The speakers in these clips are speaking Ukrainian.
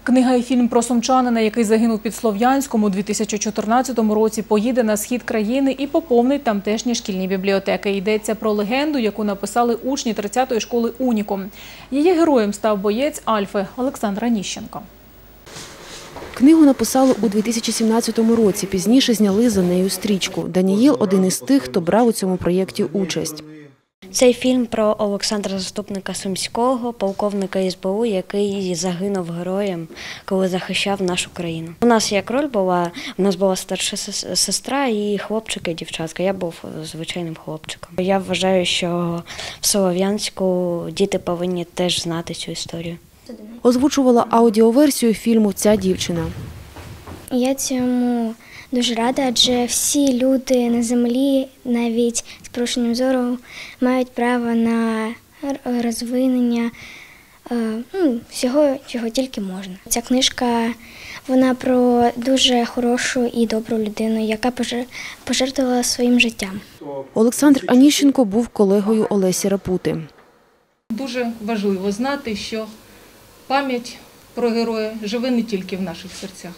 Книга і фільм про сумчанина, який загинув під Слов'янськом у 2014 році, поїде на схід країни і поповнить тамтешні шкільні бібліотеки. Йдеться про легенду, яку написали учні 30-ї школи «Унікум». Її героєм став боєць Альфи Олександр Аніщенко. Книгу написали у 2017 році, пізніше зняли за нею стрічку. Даніїл – один із тих, хто брав у цьому проєкті участь. Цей фільм про Олександра Заступника Сумського, полковника СБУ, який загинув героєм, коли захищав нашу країну. У нас як роль була, у нас була старша сестра і хлопчик, і дівчатка. Я був звичайним хлопчиком. Я вважаю, що в Слов'янську діти повинні теж знати цю історію. Озвучувала аудіоверсію фільму ця дівчина. Я цьому дуже рада, адже всі люди на землі, навіть з порушенням зору, мають право на розвинення всього, чого тільки можна. Ця книжка, вона про дуже хорошу і добру людину, яка пожертвувала своїм життям. Олександр Аніщенко був колегою Олесі Рапути. Дуже важливо знати, що пам'ять про героя живе не тільки в наших серцях.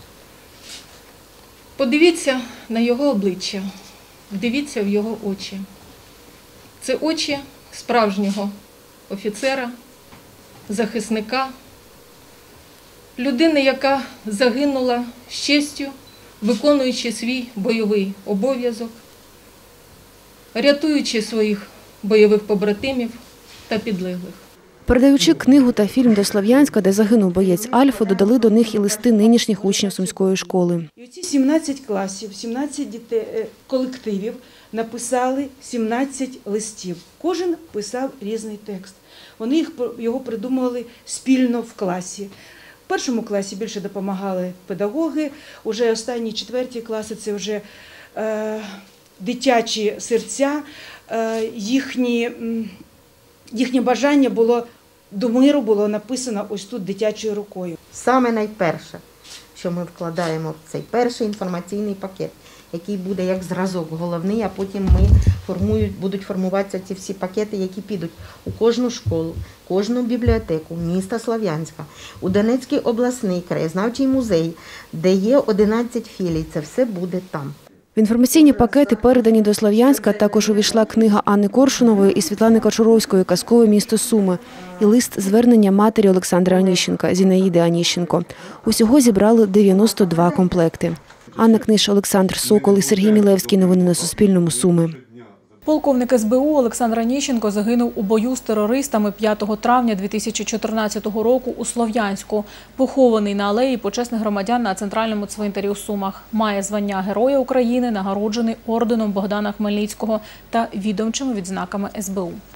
Подивіться на його обличчя, вдивіться в його очі. Це очі справжнього офіцера, захисника, людини, яка загинула з честю, виконуючи свій бойовий обов'язок, рятуючи своїх бойових побратимів та підлеглих. Передаючи книгу та фільм до Слов'янська, де загинув боєць Альфи, додали до них і листи нинішніх учнів Сумської школи. І ці 17 класів, 17 колективів написали 17 листів. Кожен писав різний текст. Вони його придумували спільно в класі. В першому класі більше допомагали педагоги, уже останні 4 класи – це вже дитячі серця, їхнє бажання було до миру було написано ось тут дитячою рукою. Саме найперше, що ми вкладаємо в цей перший інформаційний пакет, який буде як зразок головний, а потім будуть формуватися ці всі пакети, які підуть у кожну школу, кожну бібліотеку міста Слов'янська, у Донецький обласний краєзнавчий музей, де є 11 філій, це все буде там. В інформаційні пакети, передані до Слов'янська, також увійшла книга Анни Коршунової і Світлани Качуровської «Казкове місто Суми» і лист звернення матері Олександра Аніщенка, Зінаїди Аніщенко. Усього зібрали 92 комплекти. Анна Книж, Олександр Сокол і Сергій Мілевський. Новини на Суспільному. Суми. Полковник СБУ Олександр Аніщенко загинув у бою з терористами 5 травня 2014 року у Слов'янську. Похований на алеї почесних громадян на центральному цвинтарі у Сумах. Має звання Героя України, нагороджений орденом Богдана Хмельницького та відомчими відзнаками СБУ.